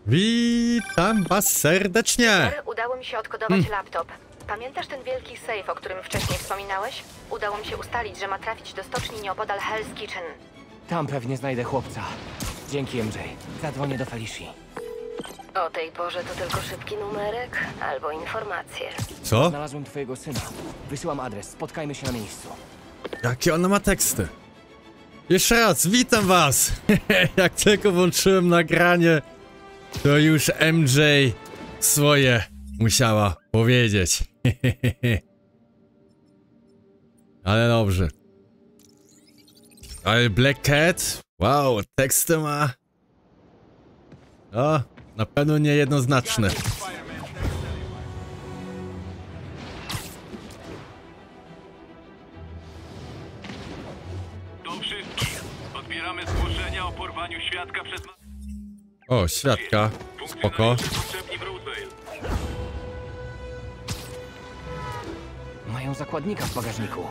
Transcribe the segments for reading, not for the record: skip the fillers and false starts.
Witam was serdecznie! Udało mi się odkodować laptop. Pamiętasz ten wielki safe, o którym wcześniej wspominałeś? Udało mi się ustalić, że ma trafić do stoczni nieopodal Hell's Kitchen. Tam pewnie znajdę chłopca. Dzięki, MJ. Zadzwonię do Felicia. O tej porze to tylko szybki numerek albo informacje. Co? Znalazłem twojego syna. Wysyłam adres. Spotkajmy się na miejscu. Jakie ona ma teksty? Jeszcze raz, witam was! Jak tylko włączyłem nagranie, to już MJ swoje musiała powiedzieć. Ale dobrze. Ale Black Cat? Wow, teksty ma... O, na pewno niejednoznaczne. Do wszystkich. Odbieramy zgłoszenia o porwaniu świadka przez... O, świadka. Spoko. Potrzebni w Rosedale. Mają zakładnika w bagażniku.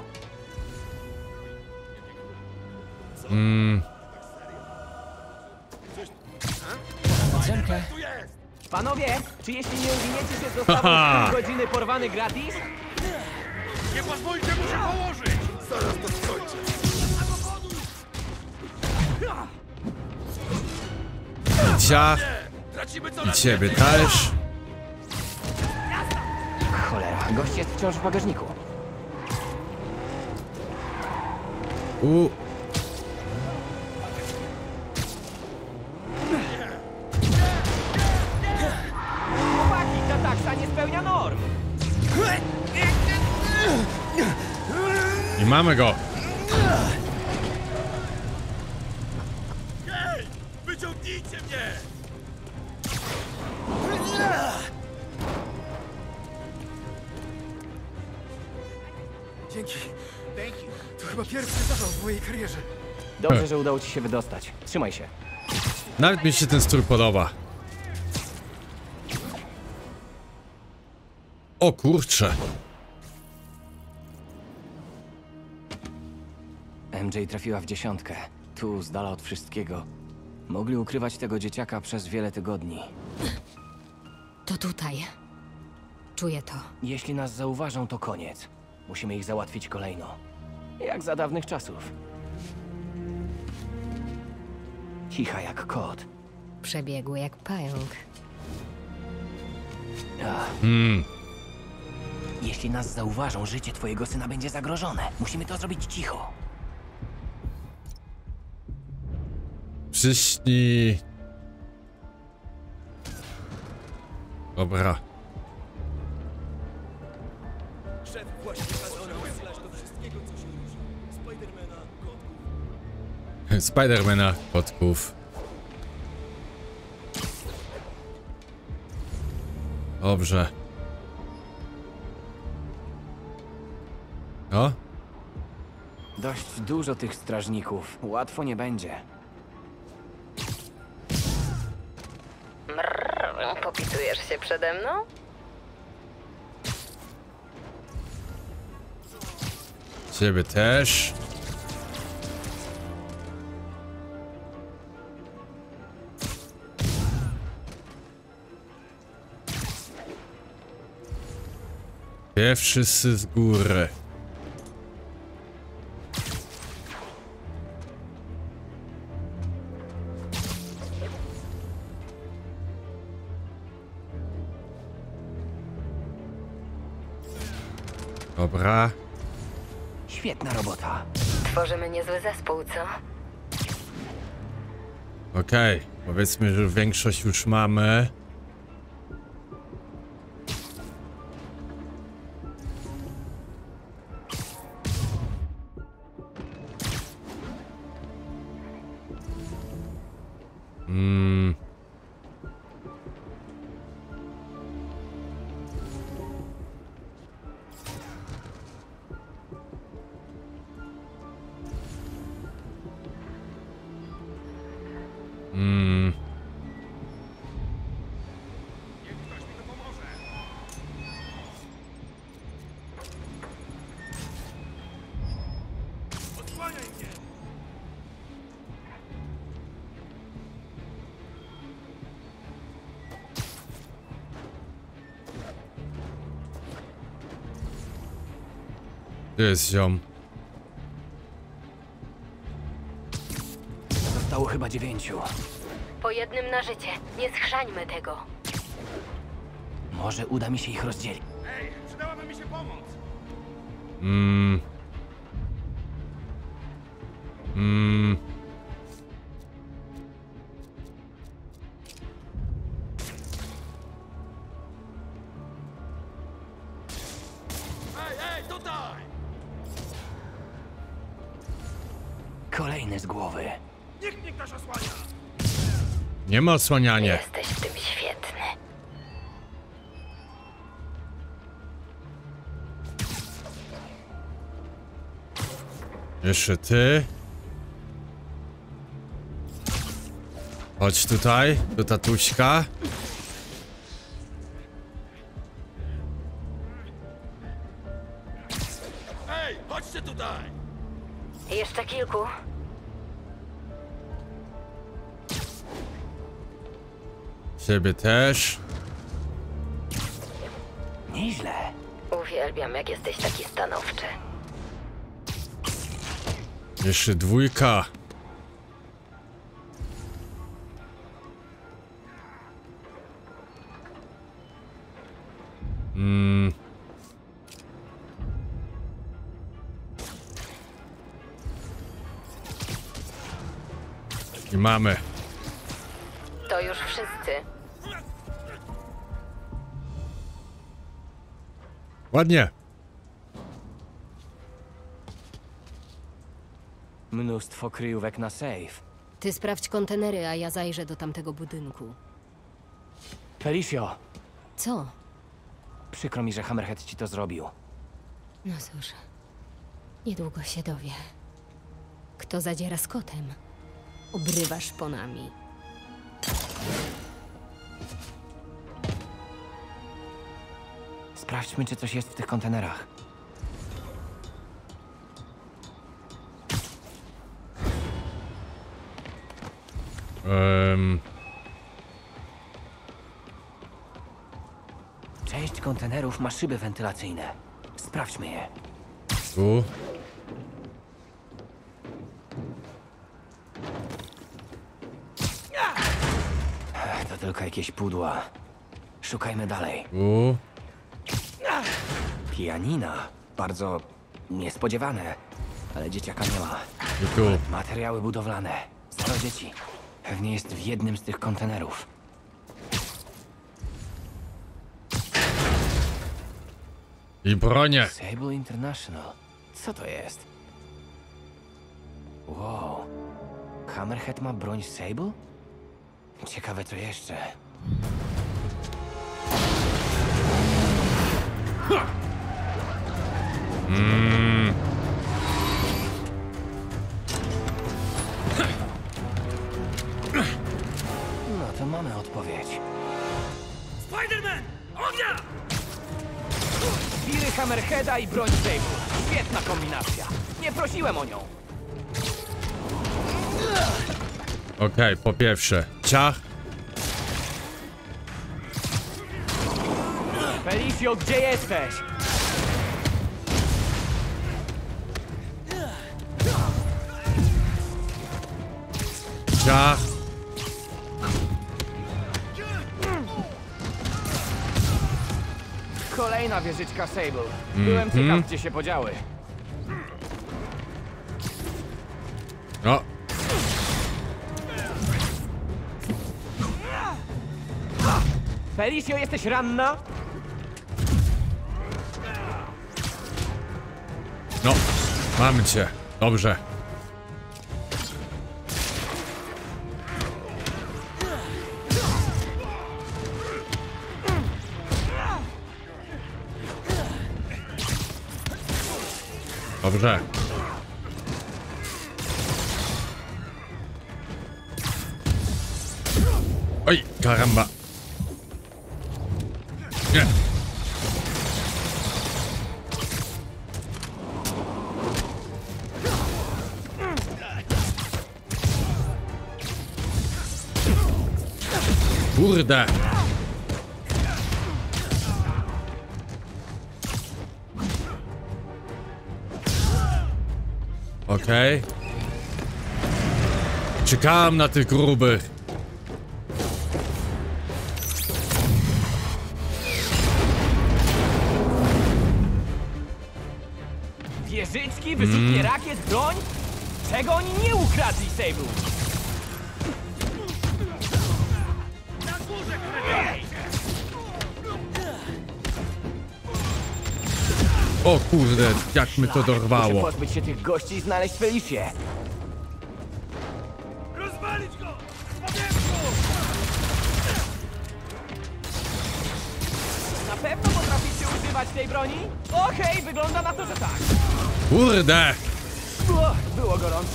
Drzemkę. Panowie, czy jeśli nie uwiniecie się z dostawą Haha. pół godziny porwany gratis? Nie pozwólcie mu się położyć! Zaraz to skończę. Cia. I ciebie też. Cholera, gość jest wciąż w bagażniku. Chłopaki, ta taksa nie spełnia norm. I mamy go. Hej! Wyciągnijcie mnie! Dzięki. To chyba pierwszy zawał w mojej karierze. Dobrze, że udało ci się wydostać. Trzymaj się. Nawet mi się ten strój podoba. O kurcze. MJ trafiła w dziesiątkę. Tu, z dala od wszystkiego. Mogli ukrywać tego dzieciaka przez wiele tygodni. To tutaj. Czuję to. Jeśli nas zauważą, to koniec. Musimy ich załatwić kolejno. Jak za dawnych czasów. Cicha jak kot. Przebiegły jak pająk. Ach. Jeśli nas zauważą, życie twojego syna będzie zagrożone. Musimy to zrobić cicho. Przyśnij. Dobra. Szef właśnie kazał nam wysyłać do wszystkiego, co się ruszy. Spidermana, kotków. Spidermana, kotków. Dobrze. O? Dość dużo tych strażników. Łatwo nie będzie. Popisujesz się przede mną? Ciebie też. Pierwszy z góry. Dobra. Świetna robota. Tworzymy niezły zespół, co? Okej. Powiedzmy, że większość już mamy. Tu jest ziom. Zostało chyba 9. Po jednym na życie. Nie schrzańmy tego. Może uda mi się ich rozdzielić. Ej, przydałaby mi się pomoc. Ej, tutaj! Kolejny z głowy. Niech mnie ktoś osłania! Nie ma osłanianie. Jesteś w tym świetny. Jeszcze ty. Chodź tutaj, do tatuśka. Ej, chodźcie tutaj! Jeszcze kilku. Ciebie też. Nieźle. Uwielbiam, jak jesteś taki stanowczy. Jeszcze dwójka. I mamy. To już wszyscy. Ładnie. Mnóstwo kryjówek na safe. Ty sprawdź kontenery, a ja zajrzę do tamtego budynku. Felicio, Co? przykro mi, że Hammerhead ci to zrobił. No cóż, niedługo się dowie. Kto zadziera z kotem, obrywa szponami. Sprawdźmy, czy coś jest w tych kontenerach. Część kontenerów ma szyby wentylacyjne. Sprawdźmy je. Tu. To tylko jakieś pudła. Szukajmy dalej. Tu. Pianina. Bardzo niespodziewane. Ale dzieciaka nie ma. I tu. Materiały budowlane. 0 dzieci. Pewnie jest w jednym z tych kontenerów. I bronie. Sable International. Co to jest? Wow. Hammerhead ma broń Sable? Ciekawe co jeszcze. No to mamy odpowiedź. Spider-Man! Ognia! Wiry Hammerheada i broń Sable. Świetna kombinacja. Nie prosiłem o nią. Okej, po pierwsze. Ciach. Felicio, gdzie jesteś? Ciach. Kolejna wieżyczka Sable. Byłem ciekaw, gdzie się podziały. No. Felicio, jesteś ranna? No. Mamy cię. Dobrze. Dobrze. Oj, karamba. Nie. Kurde. Okej. Czekałem na tych grubych. Wieżyczki, wyrzutnie rakiet, broń? Czego oni nie ukradli, Sable? Na górze, kretynie! O kurde, jak my to Muszę dorwało. pozbyć się tych gości i znaleźć Felicję. Rozwalić go! Z powietrzu! Na pewno potraficie używać tej broni? Okej, wygląda na to, że tak. Kurde! Było gorąco.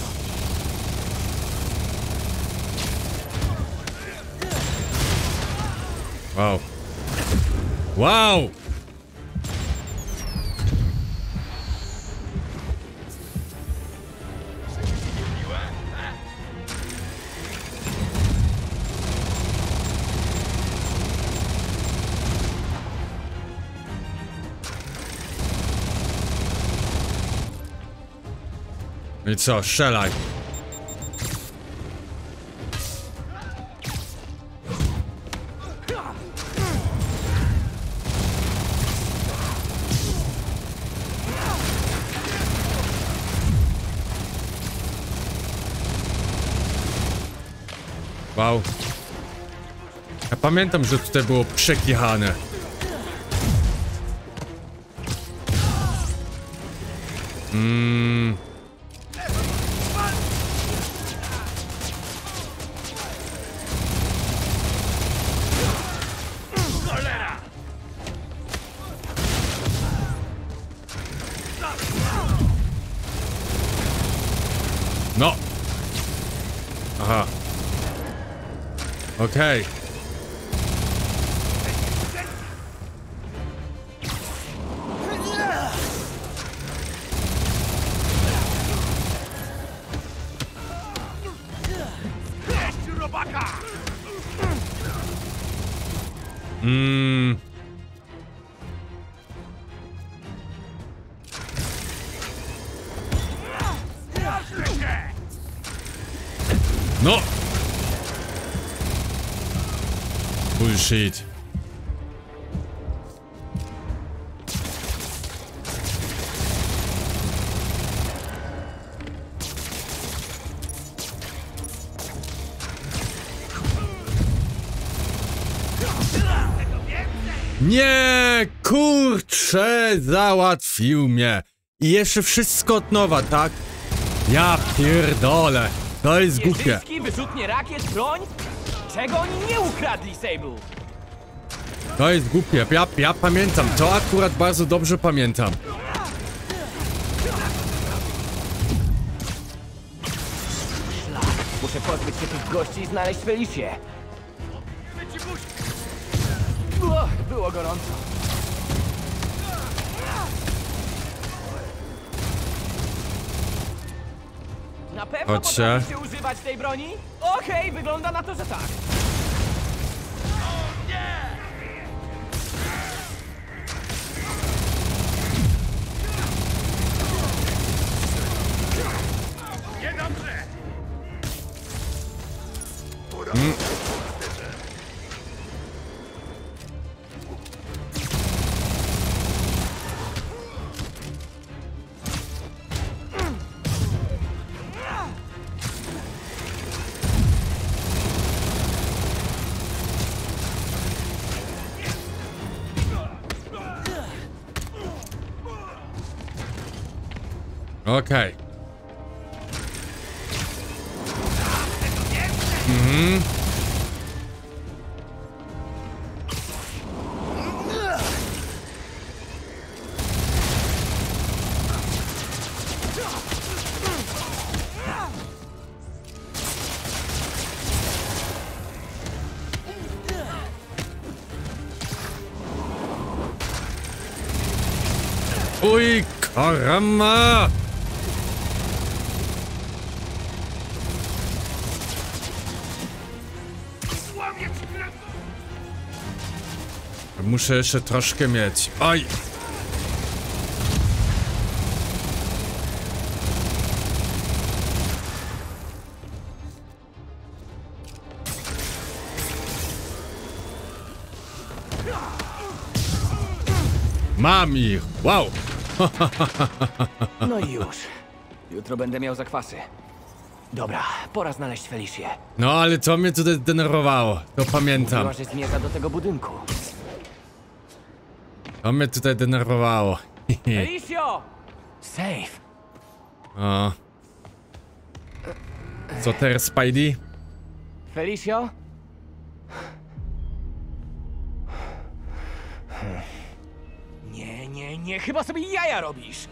Wow. Wow! No i co, strzelaj. Wow. Ja pamiętam, że tutaj było przekichane. Cholera! No. Aha. Okej. Jeść robaka! Zmiażdżę się! No. Bullshit. Nie, kurczę, załatwił mnie. I jeszcze wszystko od nowa, tak? Ja pierdolę. To jest głupie. Wieżyczki, wyrzutnie rakiet, broń? Czego oni nie ukradli, Sable? To jest głupie. Ja pamiętam. To akurat bardzo dobrze pamiętam. Muszę pozbyć się tych gości i znaleźć Felicję. Było gorąco. Na pewno Chodźcie. potraficie używać tej broni? Okej, wygląda na to, że tak. Niedobrze! Okej. Uj, karama! Złamię ci krew! Muszę jeszcze troszkę mieć. Oj! Mam ich! Wow! No i już. Jutro będę miał zakwasy. Dobra, pora znaleźć Felicję. No ale co mnie tutaj denerwowało? To pamiętam. Mówiła, że zmierza do tego budynku. To mnie tutaj denerwowało. Felicjo! Safe. O. Co teraz, Spidey? Felicio? Nie, chyba sobie jaja robisz.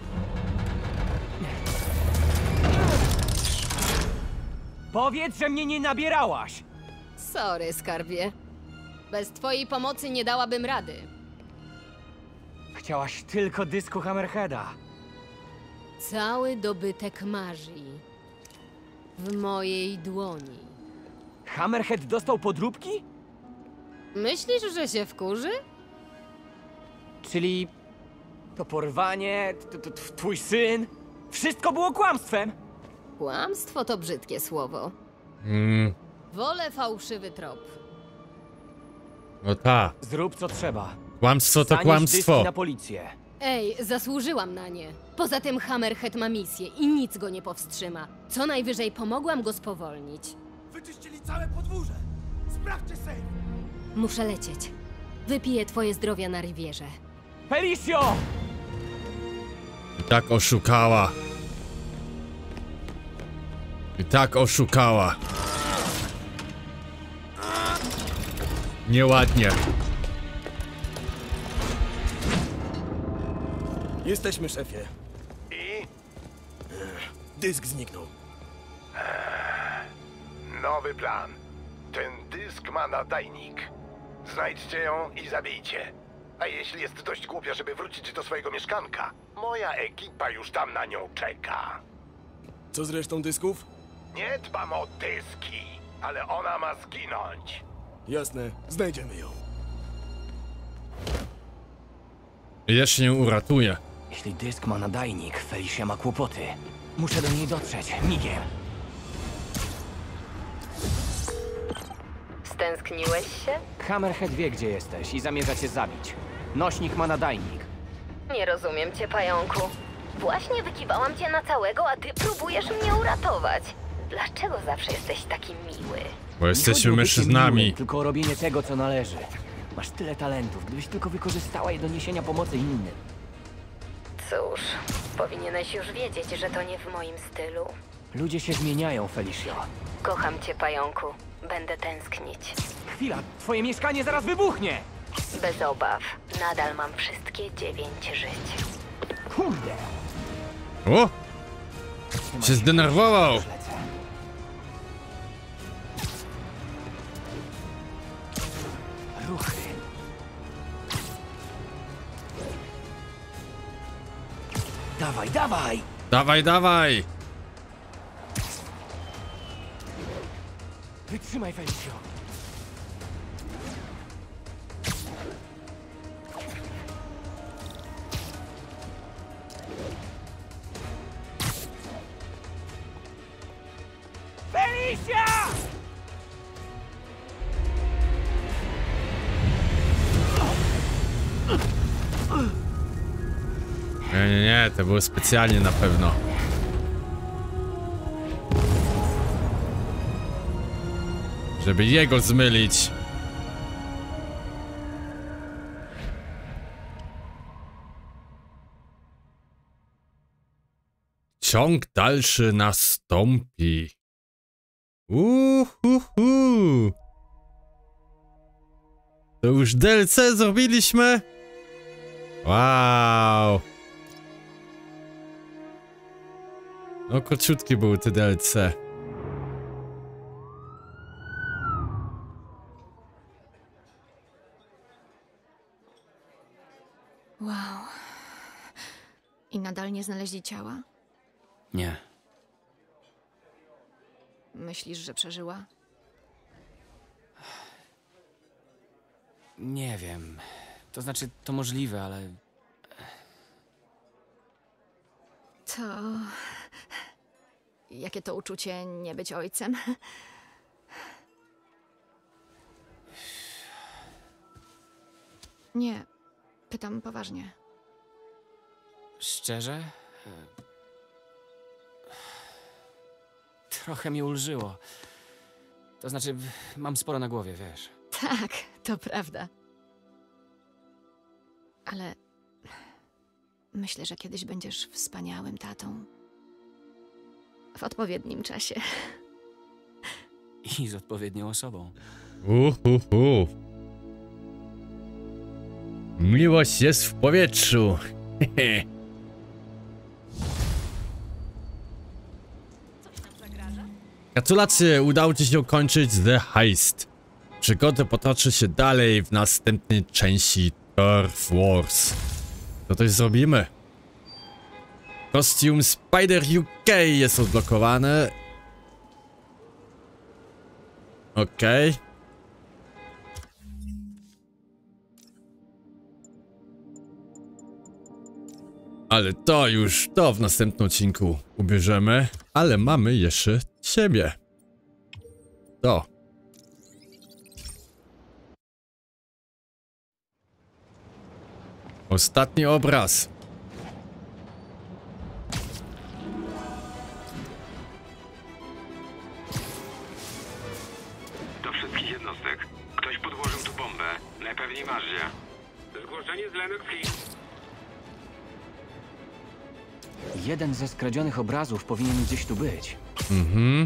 Powiedz, że mnie nie nabierałaś. Sorry, skarbie. Bez twojej pomocy nie dałabym rady. Chciałaś tylko dysku Hammerheada. Cały dobytek Marii. W mojej dłoni. Hammerhead dostał podróbki? Myślisz, że się wkurzy? Czyli to porwanie, twój syn, wszystko było kłamstwem. Kłamstwo to brzydkie słowo. Wolę fałszywy trop. No ta. Zrób co trzeba. Kłamstwo to Zanieś kłamstwo. dyski na policję. Ej, zasłużyłam na nie. Poza tym Hammerhead ma misję i nic go nie powstrzyma. Co najwyżej pomogłam go spowolnić. Wyczyścili całe podwórze! Sprawdźcie safe! Muszę lecieć. Wypiję twoje zdrowia na rywierze. Felicio! I tak oszukała. I tak oszukała. Nieładnie. Jesteśmy, szefie. I? Dysk zniknął. Nowy plan. Ten dysk ma nadajnik. Znajdźcie ją i zabijcie. A jeśli jest dość głupia, żeby wrócić do swojego mieszkanka, moja ekipa już tam na nią czeka. Co z resztą dysków? Nie dbam o dyski, ale ona ma zginąć. Jasne, znajdziemy ją. Jeszcze nie uratuje. Jeśli dysk ma nadajnik, Felicia ma kłopoty. Muszę do niej dotrzeć, migiem. Stęskniłeś się? Hammerhead wie, gdzie jesteś i zamierza cię zabić. Nośnik ma nadajnik. Nie rozumiem cię, pająku. Właśnie wykiwałam cię na całego, a ty próbujesz mnie uratować. Dlaczego zawsze jesteś taki miły? Bo Nie jesteśmy chodzi o bycie mężczyznami. miłym, tylko o robienie tego, co należy. Masz tyle talentów, gdybyś tylko wykorzystała je do niesienia pomocy innym. Cóż, powinieneś już wiedzieć, że to nie w moim stylu. Ludzie się zmieniają, Felicio. Kocham cię, pająku. Będę tęsknić. Chwila, twoje mieszkanie zaraz wybuchnie! Bez obaw. Nadal mam wszystkie 9 żyć. Kurde! O! Się zdenerwował! Lecę. Ruchy. Dawaj, dawaj! Dawaj, dawaj! Wytrzymaj, Felicio. Felicia! Nie, to było specjalnie na pewno. Żeby jego zmylić. Ciąg dalszy nastąpi. Uhuhu. To już DLC zrobiliśmy? Wow. No króciutkie były te DLC. Wow. I nadal nie znaleźli ciała? Nie. Myślisz, że przeżyła? Nie wiem. To znaczy, to możliwe, ale... To... Jakie to uczucie nie być ojcem? Nie, pytam poważnie. Szczerze? Trochę mi ulżyło. To znaczy, mam sporo na głowie, wiesz. Tak, to prawda. Ale myślę, że kiedyś będziesz wspaniałym tatą. W odpowiednim czasie. I z odpowiednią osobą. Miłość jest w powietrzu. Gratulacje, udało ci się ukończyć The Heist. Przygoda potoczy się dalej w następnej części Turf Wars. To coś zrobimy. Kostium Spider UK jest odblokowany. Okej. Ale to w następnym odcinku ubierzemy. Ale mamy jeszcze ciebie. To. Ostatni obraz. Do wszystkich jednostek. Ktoś podłożył tu bombę. Najpewniej Marzia. Zgłoszenie z Lennox Hill. Jeden ze skradzionych obrazów powinien gdzieś tu być. Mhm.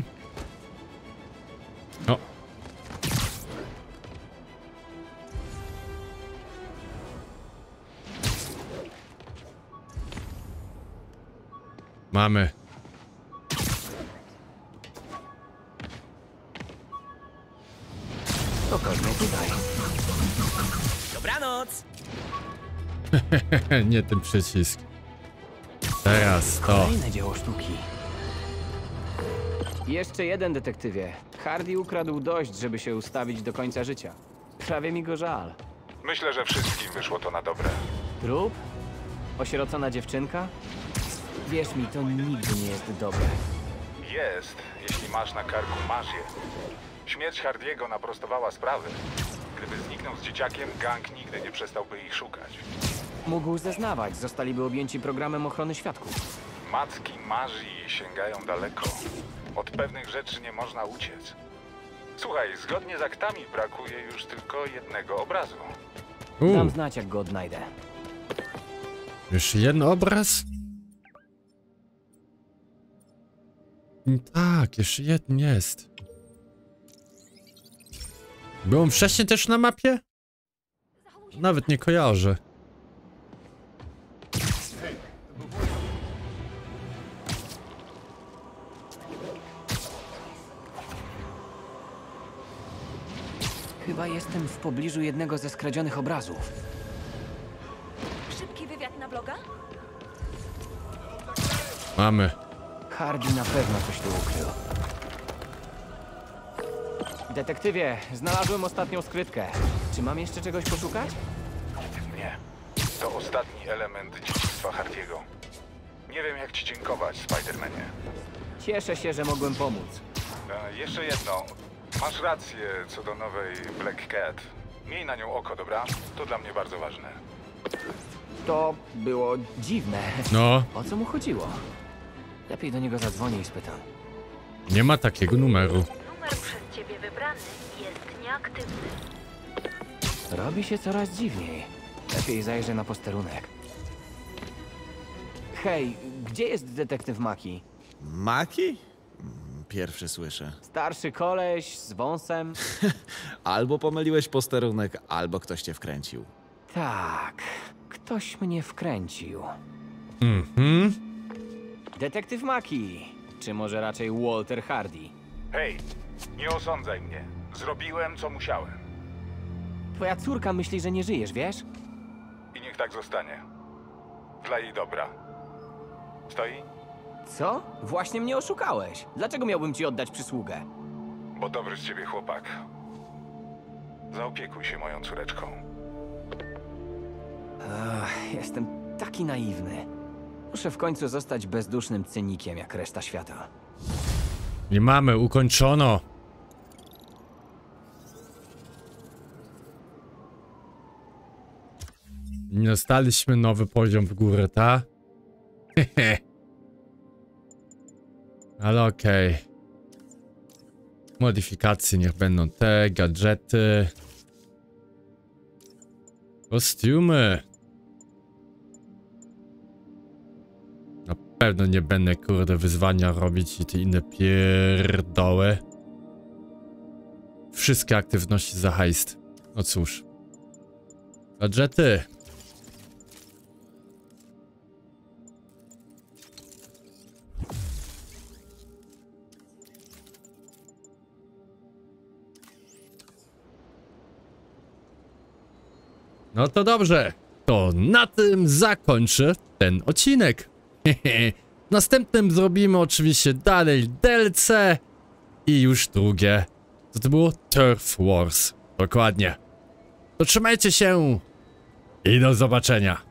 O. Mamy. Pokaż mnie tutaj. Dobranoc! Nie ten przycisk. Teraz to. Kolejne dzieło sztuki. Jeszcze jeden, detektywie. Hardy ukradł dość, żeby się ustawić do końca życia. Prawie mi go żal. Myślę, że wszystkim wyszło to na dobre. Trup? Osierocona dziewczynka? Wierz mi, to nigdy nie jest dobre. Jest, jeśli masz na karku Marzię. Śmierć Hardiego naprostowała sprawy. Gdyby zniknął z dzieciakiem, gang nigdy nie przestałby ich szukać. Mógł zeznawać, zostaliby objęci programem ochrony świadków. Macki Marzii sięgają daleko. Od pewnych rzeczy nie można uciec. Słuchaj, zgodnie z aktami brakuje już tylko jednego obrazu. Dam znać, jak go odnajdę. Jeszcze jeden obraz? Tak, jeszcze jeden jest. Byłem wcześniej też na mapie? Nawet nie kojarzę. Chyba jestem w pobliżu jednego ze skradzionych obrazów. Szybki wywiad na bloga? Mamy. Hardy na pewno coś tu ukrył. Detektywie, znalazłem ostatnią skrytkę. Czy mam jeszcze czegoś poszukać? Nie. To ostatni element dziedzictwa Hardiego. Nie wiem, jak ci dziękować, Spider-Manie. Cieszę się, że mogłem pomóc. Jeszcze jedno. Masz rację co do nowej Black Cat. Miej na nią oko, dobra? To dla mnie bardzo ważne. To było dziwne. No, O co mu chodziło? Lepiej do niego zadzwonię i spytam. nie ma takiego numeru. Numer przez ciebie wybrany jest nieaktywny. Robi się coraz dziwniej. Lepiej zajrzę na posterunek. Hej, gdzie jest detektyw Maki? Maki? Pierwszy słyszę. Starszy koleś z wąsem? Albo pomyliłeś posterunek, albo ktoś cię wkręcił. Tak, ktoś mnie wkręcił. Mhm. Detektyw Maki, czy może raczej Walter Hardy? Hej, nie osądzaj mnie. Zrobiłem, co musiałem. Twoja córka myśli, że nie żyjesz, wiesz? I niech tak zostanie. Dla jej dobra. Stoi? Co? Właśnie mnie oszukałeś. Dlaczego miałbym ci oddać przysługę? Bo dobry z ciebie chłopak. Zaopiekuj się moją córeczką. Jestem taki naiwny. Muszę w końcu zostać bezdusznym cynikiem jak reszta świata. Nie mamy, ukończono. Dostaliśmy nowy poziom w górę, ta? Hehe. Ale okej. Modyfikacje niech będą te, gadżety. Kostiumy. Na pewno nie będę, kurde, wyzwania robić i te inne pierdoły. Wszystkie aktywności za hajst. No cóż. Gadżety. No to dobrze. To na tym zakończę ten odcinek. W następnym zrobimy oczywiście dalej DLC i już drugie. Co to było? Turf Wars. Dokładnie. To trzymajcie się i do zobaczenia.